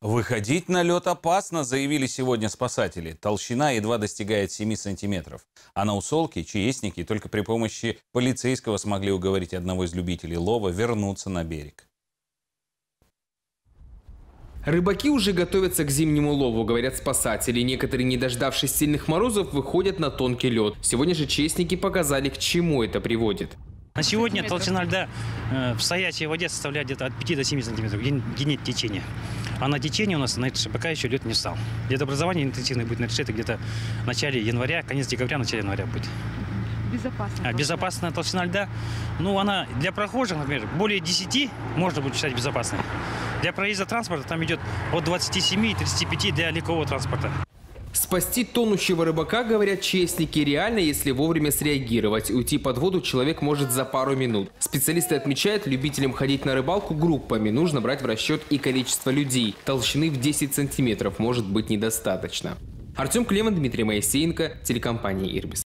Выходить на лед опасно, заявили сегодня спасатели. Толщина едва достигает 7 сантиметров. А на Усолке ЧСники только при помощи полицейского смогли уговорить одного из любителей лова вернуться на берег. Рыбаки уже готовятся к зимнему лову, говорят спасатели. Некоторые, не дождавшись сильных морозов, выходят на тонкий лед. Сегодня же ЧСники показали, к чему это приводит. На сегодня толщина льда в стоячей воде составляет где-то от 5 до 7 сантиметров, где нет течения. А на течение у нас на ИТШ пока еще лед не встал. Ледообразование интенсивное будет на ИТШ где-то в начале января, конец декабря, начале января будет. Безопасная толщина льда, ну она для прохожих, например, более 10 можно будет считать безопасной. Для проезда транспорта там идет от 27 и 35 для легкового транспорта. Спасти тонущего рыбака, говорят ЧСники, реально, если вовремя среагировать. Уйти под воду человек может за пару минут. Специалисты отмечают, любителям ходить на рыбалку группами нужно брать в расчет и количество людей. Толщины в 10 сантиметров может быть недостаточно. Артем Клеман, Дмитрий Моисеенко, телекомпания «Ирбис».